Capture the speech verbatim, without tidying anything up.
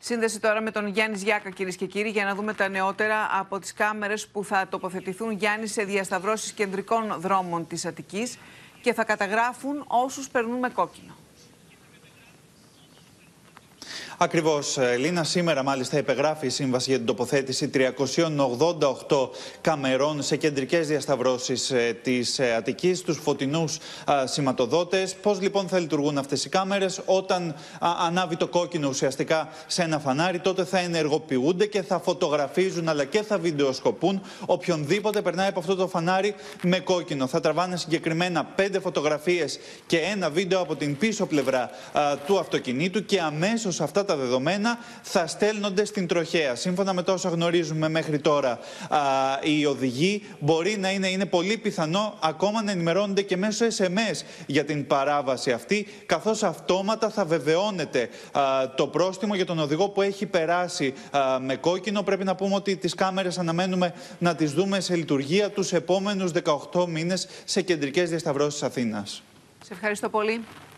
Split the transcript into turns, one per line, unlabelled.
Σύνδεση τώρα με τον Γιάννη Ζιάκα, κυρίες και κύριοι, για να δούμε τα νεότερα από τις κάμερες που θα τοποθετηθούν, Γιάννη, σε διασταυρώσεις κεντρικών δρόμων της Αττικής και θα καταγράφουν όσους περνούν με κόκκινο.
Ακριβώς, Λίνα. Σήμερα, μάλιστα, υπεγράφει η σύμβαση για την τοποθέτηση τριακοσίων ογδόντα οκτώ καμερών σε κεντρικές διασταυρώσεις της Αττικής, τους φωτεινούς σηματοδότες. Πώς λοιπόν θα λειτουργούν αυτές οι κάμερες? Όταν α, ανάβει το κόκκινο ουσιαστικά σε ένα φανάρι, τότε θα ενεργοποιούνται και θα φωτογραφίζουν αλλά και θα βιντεοσκοπούν οποιονδήποτε περνάει από αυτό το φανάρι με κόκκινο. Θα τραβάνε συγκεκριμένα πέντε φωτογραφίες και ένα βίντεο από την πίσω πλευρά α, του αυτοκινήτου και αμέσως αυτά τα δεδομένα θα στέλνονται στην τροχέα. Σύμφωνα με τα όσα γνωρίζουμε μέχρι τώρα, α, οι οδηγοί μπορεί να είναι, είναι πολύ πιθανό ακόμα να ενημερώνονται και μέσω ες εμ ες για την παράβαση αυτή, καθώς αυτόματα θα βεβαιώνεται α, το πρόστιμο για τον οδηγό που έχει περάσει α, με κόκκινο. Πρέπει να πούμε ότι τις κάμερες αναμένουμε να τις δούμε σε λειτουργία τους επόμενους δεκαοκτώ μήνες σε κεντρικές διασταυρώσεις Αθήνας.
Σε ευχαριστώ πολύ.